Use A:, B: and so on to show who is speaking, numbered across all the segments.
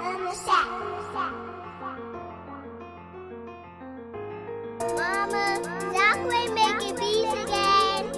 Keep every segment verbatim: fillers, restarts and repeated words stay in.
A: Mama, Zachary making beats again.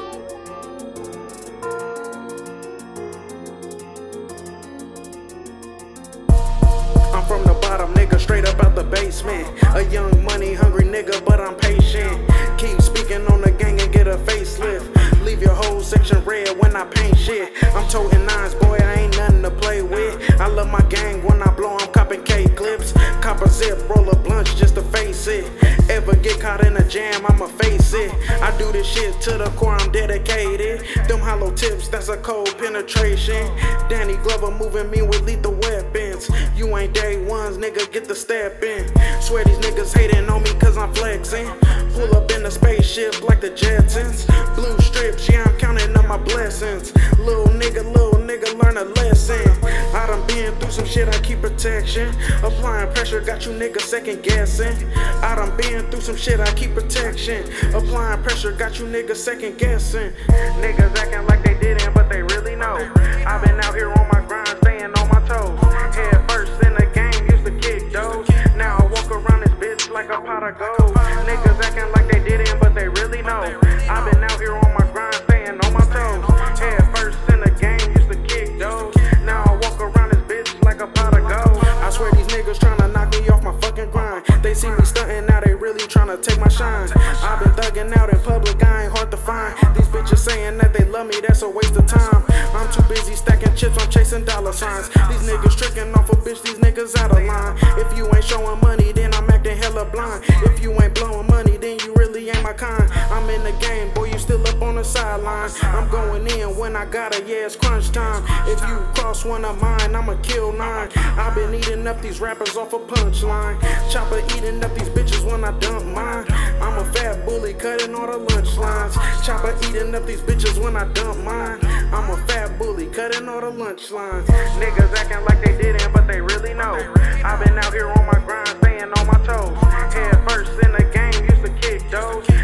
B: I'm from the bottom, nigga, straight up out the basement. A young money hungry nigga, but I'm patient. Keep speaking on the gang and get a facelift. Leave your whole section red when I paint shit. I'm toting nines, boy, I ain't nothing to play with. I love my gang, when I blow, I'm copping K clips. Cop a zip, roll a blunt just to face it. Ever get caught in a jam, I'ma face it. I do this shit to the core, I'm dedicated. Them hollow tips, that's a cold penetration. Danny Glover moving me with lethal weapons. You ain't day ones, nigga, get the step in. Swear these niggas hating on me cause I'm flexing. Pull up in a spaceship like the Jetsons. Blue strips, yeah, I'm counting up my blessings. Little nigga, little nigga, learn a lesson. I done been through some shit, I keep protection. Applying pressure, got you niggas second guessing. I done been through some shit, I keep protection. Applying pressure, got you niggas second guessing. Niggas acting like they didn't, but they really know. I've been out here on my grind, staying on my toes. Head first in the game, used to kick those. Now I walk around this bitch like a pot of gold. Niggas acting like they didn't, but they really know. I've been out here on my grind, staying on my toes. Head first in the game, used to kick those. Now I walk around this bitch like a pot of gold. I swear these niggas tryna knock me off my fucking grind. They see me stunting, now they really tryna take my shine. I've been thugging out in public, I ain't hard to find. These bitches saying that they love me, that's a waste of time. I'm too busy stacking chips, I'm chasing dollar signs. These niggas tricking off a bitch, these niggas out of line. If you ain't showing money, then I'm acting hella blind. If you ain't blowing money, then you really ain't my kind. I'm in the game, boy, you still up on the sidelines. I'm going in when I gotta, yeah, it's crunch time. If you cross one of mine, I'ma kill nine. I've been eating up these rappers off a punchline. Chopper eating up these bitches when I dump mine. I'm a fat bully cutting all the lunch lines. Chopper eating up these bitches when I dump mine. I'm a fat bully cutting all the lunch lines. Niggas acting like they didn't, but they really know. I've been out here on my grind, staying on my toes. Head first in the game, used to kick those.